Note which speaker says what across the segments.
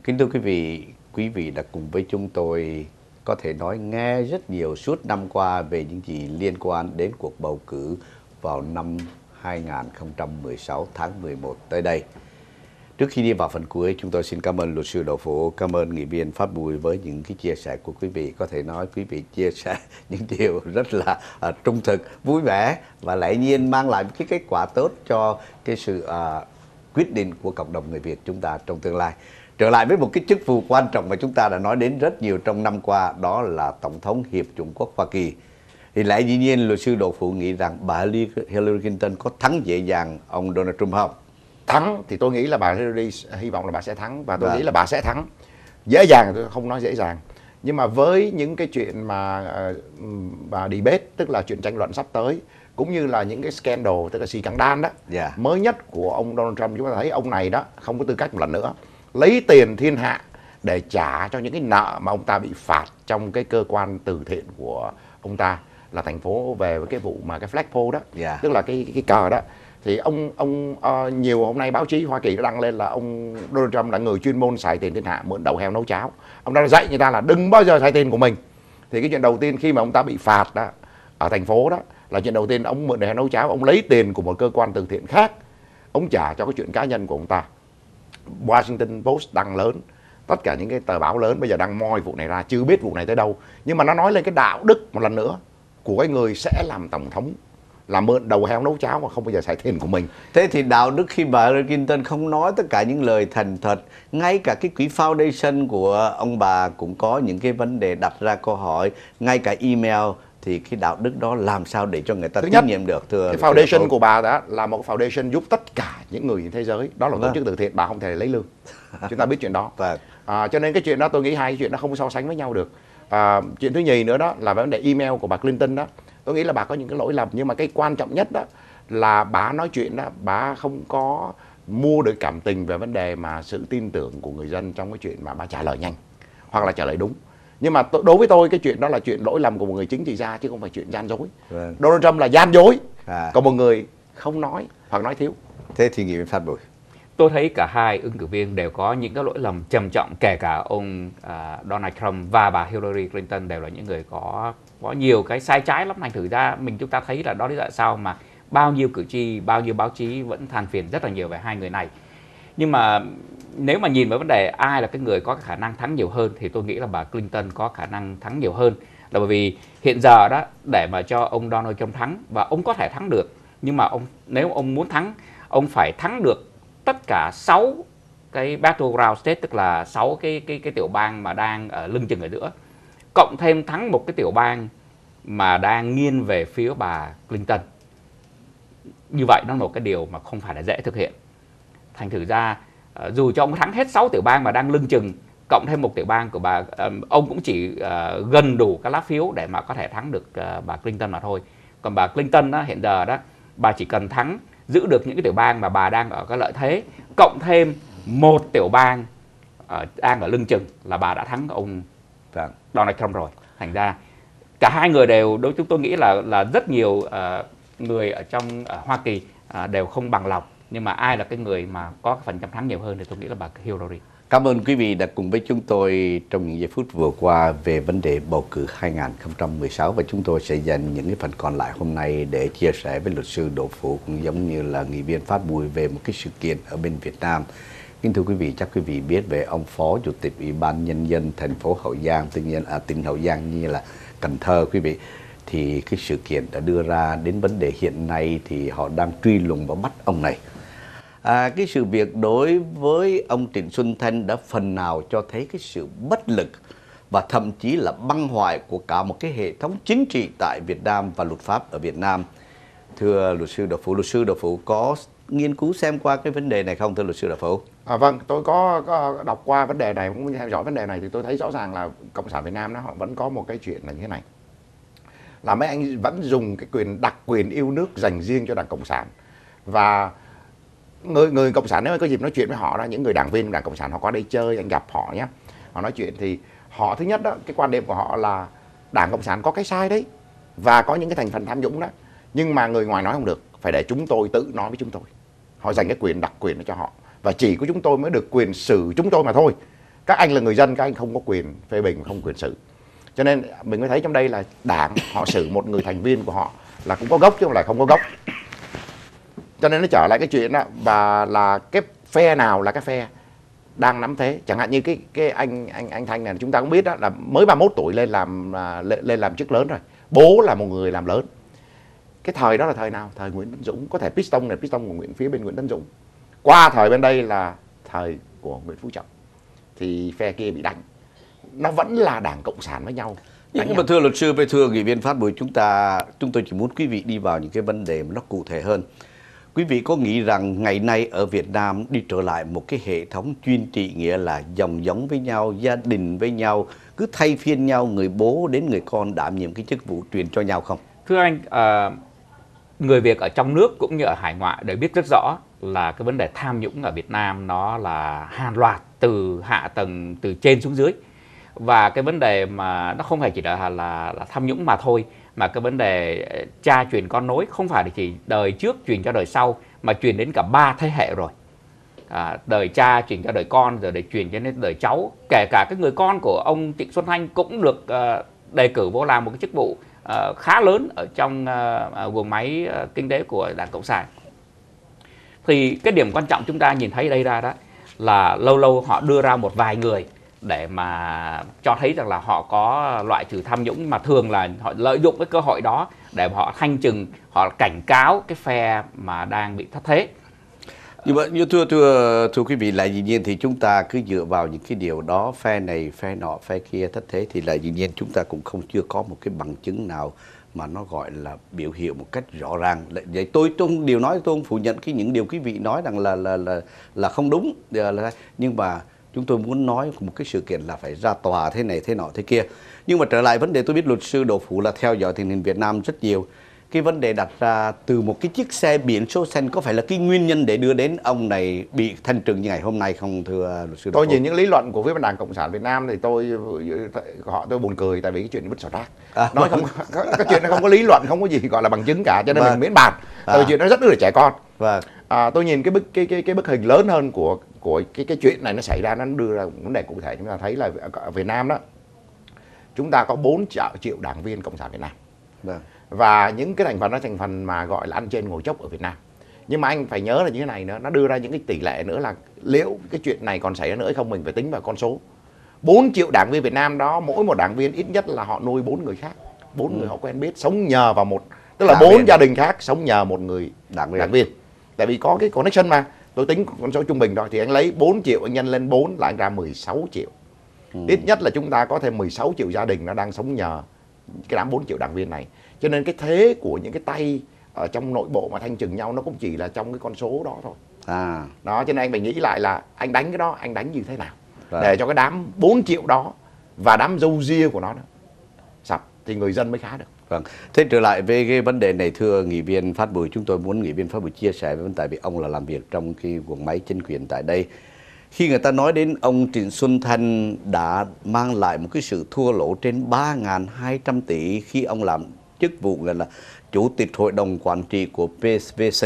Speaker 1: Kính thưa quý vị đã cùng với chúng tôi có thể nói nghe rất nhiều suốt năm qua về những gì liên quan đến cuộc bầu cử vào năm 2016 tháng 11 tới đây. Trước khi đi vào phần cuối, chúng tôi xin cảm ơn luật sư Đậu Phủ, cảm ơn nghị viên Phát Bùi với những cái chia sẻ của quý vị. Có thể nói quý vị chia sẻ những điều rất là trung thực, vui vẻ và lẽ nhiên mang lại cái kết quả tốt cho cái sự quyết định của cộng đồng người Việt chúng ta trong tương lai. Trở lại với một cái chức vụ quan trọng mà chúng ta đã nói đến rất nhiều trong năm qua, đó là Tổng thống Hiệp chủng quốc Hoa Kỳ. Thì lẽ dĩ nhiên luật sư Đậu Phủ nghĩ rằng bà Hillary Clinton có thắng dễ dàng ông Donald Trump không?
Speaker 2: Thắng thì tôi nghĩ là bà Hillary hy vọng là bà sẽ thắng, và tôi nghĩ là bà sẽ thắng. Dễ dàng tôi không nói dễ dàng, nhưng mà với những cái chuyện mà bà debate, tức là chuyện tranh luận sắp tới, cũng như là những cái scandal, tức là scandal đó mới nhất của ông Donald Trump, chúng ta thấy ông này đó không có tư cách một lần nữa lấy tiền thiên hạ để trả cho những cái nợ mà ông ta bị phạt trong cái cơ quan từ thiện của ông ta, là thành phố về với cái vụ mà cái flagpole đó, tức là cái cờ đó. Thì nhiều hôm nay báo chí Hoa Kỳ đã đăng lên là ông Donald Trump là người chuyên môn xài tiền thiên hạ, mượn đầu heo nấu cháo. Ông ta dạy người ta là đừng bao giờ xài tiền của mình. Thì cái chuyện đầu tiên khi mà ông ta bị phạt đó, ở thành phố đó, là chuyện đầu tiên ông mượn đầu heo nấu cháo, ông lấy tiền của một cơ quan từ thiện khác, ông trả cho cái chuyện cá nhân của ông ta. Washington Post đăng lớn, tất cả những cái tờ báo lớn bây giờ đang moi vụ này ra, chưa biết vụ này tới đâu. Nhưng mà nó nói lên cái đạo đức một lần nữa của cái người sẽ làm tổng thống, là mượn đầu heo nấu cháo mà không bao giờ xài tiền của mình.
Speaker 1: Thế thì đạo đức khi bà Hillary Clinton không nói tất cả những lời thành thật, ngay cả cái quỹ foundation của ông bà cũng có những cái vấn đề đặt ra câu hỏi, ngay cả email, thì cái đạo đức đó làm sao để cho người ta tín nhiệm được? Thưa
Speaker 2: cái foundation của bà đó là một foundation giúp tất cả những người trên thế giới, đó là tổ chức từ thiện, bà không thể lấy lương. Chúng ta biết chuyện đó. Cho nên cái chuyện đó tôi nghĩ hai cái chuyện nó không so sánh với nhau được. Chuyện thứ nhì nữa đó là vấn đề email của bà Clinton đó. Tôi nghĩ là bà có những cái lỗi lầm, nhưng mà cái quan trọng nhất đó là bà nói chuyện đó, bà không có mua được cảm tình về vấn đề mà sự tin tưởng của người dân trong cái chuyện mà bà trả lời nhanh hoặc là trả lời đúng. Nhưng mà đối với tôi cái chuyện đó là chuyện lỗi lầm của một người chính trị gia, chứ không phải chuyện gian dối. Donald Trump là gian dối, còn một người không nói hoặc nói thiếu.
Speaker 1: Thế thì nghị viên Phát Bùi.
Speaker 3: Tôi thấy cả hai ứng cử viên đều có những cái lỗi lầm trầm trọng, kể cả ông Donald Trump và bà Hillary Clinton đều là những người có nhiều cái sai trái lắm. Thành thử ra chúng ta thấy là đó lý do tại sao mà bao nhiêu cử tri, bao nhiêu báo chí vẫn than phiền rất là nhiều về hai người này. Nhưng mà nếu mà nhìn vào vấn đề ai là cái người có khả năng thắng nhiều hơn, thì tôi nghĩ là bà Clinton có khả năng thắng nhiều hơn. Là bởi vì hiện giờ đó, để mà cho ông Donald Trump thắng, và ông có thể thắng được, nhưng mà nếu ông muốn thắng, ông phải thắng được tất cả 6 cái battleground state, tức là 6 cái tiểu bang mà đang ở lưng chừng ở giữa, cộng thêm thắng một cái tiểu bang mà đang nghiêng về phía bà Clinton. Như vậy nó là một cái điều mà không phải là dễ thực hiện. Thành thử ra dù cho ông thắng hết 6 tiểu bang mà đang lưng chừng, cộng thêm một tiểu bang của bà, ông cũng chỉ gần đủ các lá phiếu để mà có thể thắng được bà Clinton mà thôi. Còn bà Clinton đó, hiện giờ đó, bà chỉ cần thắng, giữ được những cái tiểu bang mà bà đang ở cái lợi thế, cộng thêm một tiểu bang đang ở lưng chừng, là bà đã thắng ông Donald Trump rồi. Thành ra cả hai người đều, đối với chúng tôi nghĩ là rất nhiều người ở trong Hoa Kỳ đều không bằng lòng. Nhưng mà ai là cái người mà có phần trăm thắng nhiều hơn thì tôi nghĩ là bà Hillary.
Speaker 1: Cảm ơn quý vị đã cùng với chúng tôi trong những giây phút vừa qua về vấn đề bầu cử 2016, và chúng tôi sẽ dành những cái phần còn lại hôm nay để chia sẻ với luật sư Đậu Phủ cũng giống như là nghị viên Phát Bùi về một cái sự kiện ở bên Việt Nam. Kính thưa quý vị, chắc quý vị biết về ông Phó Chủ tịch Ủy ban Nhân dân thành phố Hậu Giang, tự nhiên tỉnh Hậu Giang như là Cần Thơ quý vị. Thì cái sự kiện đã đưa ra đến vấn đề hiện nay thì họ đang truy lùng và bắt ông này. Cái sự việc đối với ông Trịnh Xuân Thanh đã phần nào cho thấy cái sự bất lực và thậm chí là băng hoại của cả một cái hệ thống chính trị tại Việt Nam và luật pháp ở Việt Nam. Thưa luật sư Đậu Phủ có nghiên cứu xem qua cái vấn đề này không, thưa luật sư Đậu Phủ?
Speaker 2: Vâng, tôi có đọc qua vấn đề này, cũng theo dõi vấn đề này, thì tôi thấy rõ ràng là Cộng sản Việt Nam đó, họ vẫn có một cái chuyện là như thế này, là mấy anh vẫn dùng cái đặc quyền yêu nước dành riêng cho Đảng Cộng sản. Và người Cộng sản, nếu mà có dịp nói chuyện với họ đó, những người đảng viên Đảng Cộng sản họ có đây chơi, anh gặp họ nhé, họ nói chuyện thì họ, thứ nhất đó, cái quan điểm của họ là Đảng Cộng sản có cái sai đấy và có những cái thành phần tham nhũng đó, nhưng mà người ngoài nói không được, phải để chúng tôi tự nói với chúng tôi. Họ dành cái đặc quyền đó cho họ, và chỉ có chúng tôi mới được quyền xử chúng tôi mà thôi. Các anh là người dân, các anh không có quyền phê bình, không quyền xử. Cho nên mình mới thấy trong đây là đảng họ xử một người thành viên của họ là cũng có gốc chứ không phải không có gốc. Cho nên nó trở lại cái chuyện đó, và là cái phe nào là cái phe đang nắm thế. Chẳng hạn như cái anh Thanh này chúng ta cũng biết đó, là mới 31 tuổi lên làm chức lớn rồi. Bố là một người làm lớn. Cái thời đó là thời nào? Thời Nguyễn Tấn Dũng. Có thể piston của phía bên Nguyễn Tấn Dũng. Qua thời bên đây là thời của Nguyễn Phú Trọng thì phe kia bị đánh. Nó vẫn là Đảng Cộng sản với nhau.
Speaker 1: Nhưng mà thưa luật sư, với thưa nghị viên Phát Bùi, chúng tôi chỉ muốn quý vị đi vào những cái vấn đề mà nó cụ thể hơn. Quý vị có nghĩ rằng ngày nay ở Việt Nam đi trở lại một cái hệ thống chuyên trị, nghĩa là dòng giống với nhau, gia đình với nhau, cứ thay phiên nhau, người bố đến người con đảm nhiệm cái chức vụ truyền cho nhau không?
Speaker 3: Thưa anh, người Việt ở trong nước cũng như ở hải ngoại đều biết rất rõ là cái vấn đề tham nhũng ở Việt Nam nó là hàng loạt từ hạ tầng, từ trên xuống dưới. Và cái vấn đề mà nó không phải chỉ là tham nhũng mà thôi, mà cái vấn đề cha truyền con nối không phải chỉ đời trước truyền cho đời sau, mà truyền đến cả 3 thế hệ rồi. Đời cha truyền cho đời con, rồi để truyền cho đến đời cháu. Kể cả cái người con của ông Trịnh Xuân Thanh cũng được đề cử vô làm một cái chức vụ khá lớn ở trong guồng máy kinh tế của Đảng Cộng sản. Thì cái điểm quan trọng chúng ta nhìn thấy đây ra đó là lâu lâu họ đưa ra một vài người để mà cho thấy rằng là họ có loại trừ tham nhũng, mà thường là họ lợi dụng cái cơ hội đó để họ thanh trừng, họ cảnh cáo cái phe mà đang bị thất thế.
Speaker 1: Nhưng mà thưa quý vị, lại dĩ nhiên thì chúng ta cứ dựa vào những cái điều đó, phe này, phe nọ, phe kia thất thế, thì lại dĩ nhiên chúng ta cũng chưa có một cái bằng chứng nào mà nó gọi là biểu hiện một cách rõ ràng. Vậy tôi không phủ nhận những điều quý vị nói rằng là không đúng, nhưng mà chúng tôi muốn nói một cái sự kiện là phải ra tòa thế này thế nọ thế kia. Nhưng mà trở lại vấn đề, tôi biết luật sư Đỗ Phủ là theo dõi tình hình Việt Nam rất nhiều. Cái vấn đề đặt ra từ một cái chiếc xe biển số xanh có phải là cái nguyên nhân để đưa đến ông này bị thanh trừng như ngày hôm nay không, thưa luật sư Đỗ Phủ?
Speaker 2: Tôi nhìn những lý luận của phía Đảng Cộng sản Việt Nam thì tôi buồn cười, tại vì cái chuyện vứt xỏ rác. Nói không, cái chuyện nó không có lý luận, không có gì gọi là bằng chứng cả, cho nên mình miễn bàn. Tại vì chuyện nó rất là trẻ con. Tôi nhìn cái bức hình lớn hơn của cái chuyện này nó xảy ra, nó đưa ra vấn đề cụ thể. Chúng ta thấy là ở Việt Nam đó, chúng ta có 4 triệu đảng viên Cộng sản Việt Nam. Và những cái thành phần đó thành phần mà gọi là ăn trên ngồi chốc ở Việt Nam. Nhưng mà anh phải nhớ là như thế này nữa, nó đưa ra những cái tỷ lệ nữa là liệu cái chuyện này còn xảy ra nữa hay không, mình phải tính vào con số. 4 triệu đảng viên Việt Nam đó, mỗi một đảng viên ít nhất là họ nuôi 4 người khác, 4 người họ quen biết, sống nhờ vào một, tức là 4 gia đình khác sống nhờ một người đảng viên. Tại vì có cái connection mà. Tôi tính con số trung bình thôi, thì anh lấy 4 triệu anh nhân lên 4 là anh ra 16 triệu. Ít nhất là chúng ta có thêm 16 triệu gia đình nó đang sống nhờ cái đám 4 triệu đảng viên này. Cho nên cái thế của những cái tay ở trong nội bộ mà thanh trừng nhau nó cũng chỉ là trong cái con số đó thôi. Đó, cho nên anh phải nghĩ lại là anh đánh cái đó, anh đánh như thế nào để cho cái đám 4 triệu đó và đám râu ria của nó đó sập thì người dân mới khá được.
Speaker 1: Vâng. Thế trở lại về cái vấn đề này, thưa nghị viên Phát Bùi, chúng tôi muốn nghị viên Phát Bùi chia sẻ với, tại vì ông là làm việc trong cái guồng máy chính quyền tại đây. Khi người ta nói đến ông Trịnh Xuân Thanh đã mang lại một cái sự thua lỗ trên 3.200 tỷ khi ông làm chức vụ là Chủ tịch Hội đồng Quản trị của PVC.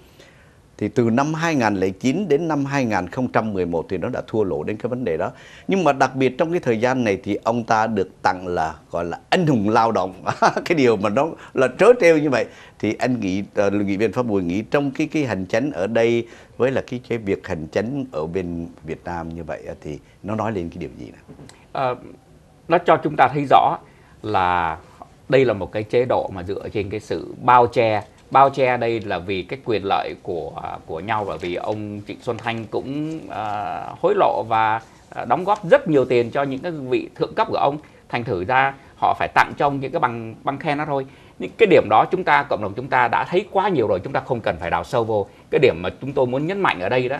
Speaker 1: Thì từ năm 2009 đến năm 2011 thì nó đã thua lỗ đến cái vấn đề đó. Nhưng mà đặc biệt trong cái thời gian này thì ông ta được tặng là gọi là anh hùng lao động. Cái điều mà nó là trớ trêu như vậy. Thì anh nghĩ, nghị viên Phát Bùi nghĩ trong cái hành chánh ở đây với là cái việc hành chánh ở bên Việt Nam như vậy thì nó nói lên cái điều gì nào?
Speaker 3: Nó cho chúng ta thấy rõ là đây là một cái chế độ mà dựa trên cái sự bao che. Bao che đây là vì cái quyền lợi của nhau, bởi vì ông Trịnh Xuân Thanh cũng hối lộ và đóng góp rất nhiều tiền cho những cái vị thượng cấp của ông. Thành thử ra họ phải tặng cho ông những cái bằng khen đó thôi. Những cái điểm đó cộng đồng chúng ta đã thấy quá nhiều rồi, chúng ta không cần phải đào sâu vô. Cái điểm mà chúng tôi muốn nhấn mạnh ở đây đó,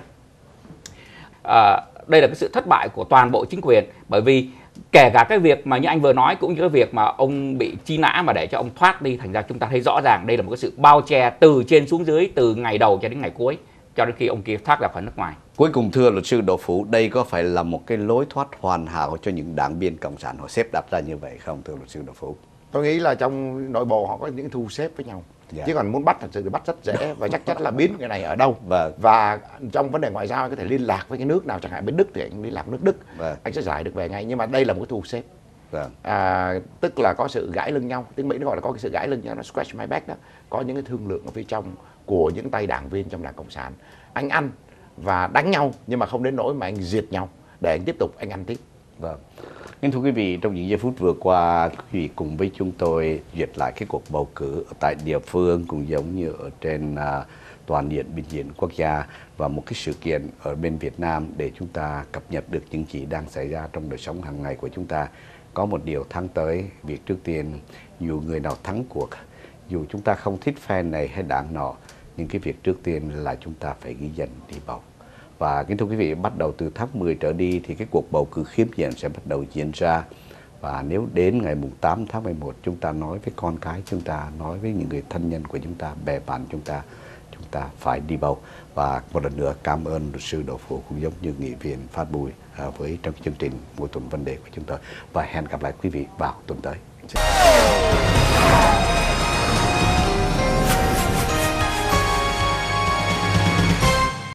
Speaker 3: đây là cái sự thất bại của toàn bộ chính quyền. Bởi vì kể cả cái việc mà như anh vừa nói, cũng như cái việc mà ông bị truy nã mà để cho ông thoát đi, thành ra chúng ta thấy rõ ràng đây là một cái sự bao che từ trên xuống dưới, từ ngày đầu cho đến ngày cuối, cho đến khi ông kia thoát ra khỏi nước ngoài.
Speaker 1: Cuối cùng thưa luật sư Đỗ Phủ, đây có phải là một cái lối thoát hoàn hảo cho những đảng viên Cộng sản họ xếp đặt ra như vậy không, thưa luật sư Đỗ Phủ?
Speaker 2: Tôi nghĩ là trong nội bộ họ có những thu xếp với nhau.
Speaker 1: Dạ.
Speaker 2: Chứ còn muốn bắt thật sự thì bắt rất dễ và chắc chắn là biết người này ở đâu.
Speaker 1: Vâng.
Speaker 2: Và trong vấn đề ngoại giao anh có thể liên lạc với cái nước nào, chẳng hạn bên Đức thì anh liên lạc nước Đức.
Speaker 1: Vâng.
Speaker 2: Anh sẽ giải được về ngay. Nhưng mà đây là một cái thu xếp.
Speaker 1: Vâng.
Speaker 2: Tức là có sự gãi lưng nhau, tiếng Mỹ nó gọi là có cái sự gãi lưng nhau, nó scratch my back đó. Có những cái thương lượng ở phía trong của những tay đảng viên trong Đảng Cộng sản. Anh ăn và đánh nhau nhưng mà không đến nỗi mà anh diệt nhau, để anh tiếp tục anh ăn tiếp.
Speaker 1: Vâng. Nhưng thưa quý vị, trong những giây phút vừa qua, quý vị cùng với chúng tôi duyệt lại cái cuộc bầu cử ở tại địa phương cũng giống như ở trên toàn diện bình diện quốc gia, và một cái sự kiện ở bên Việt Nam để chúng ta cập nhật được những gì đang xảy ra trong đời sống hàng ngày của chúng ta. Có một điều thắng tới, việc trước tiên, dù người nào thắng cuộc, dù chúng ta không thích phe này hay đảng nọ, nhưng cái việc trước tiên là chúng ta phải ghi danh đi bầu. Và kính thưa quý vị, bắt đầu từ tháng 10 trở đi thì cái cuộc bầu cử khiếm diện sẽ bắt đầu diễn ra. Và nếu đến ngày 8 tháng 11 chúng ta nói với con cái chúng ta, nói với những người thân nhân của chúng ta, bè bạn chúng ta phải đi bầu. Và một lần nữa cảm ơn luật sư Đỗ Phủ cũng giống như nghị viện Phát Bùi với trong chương trình Mỗi Tuần Vấn Đề của chúng tôi. Và hẹn gặp lại quý vị vào tuần tới.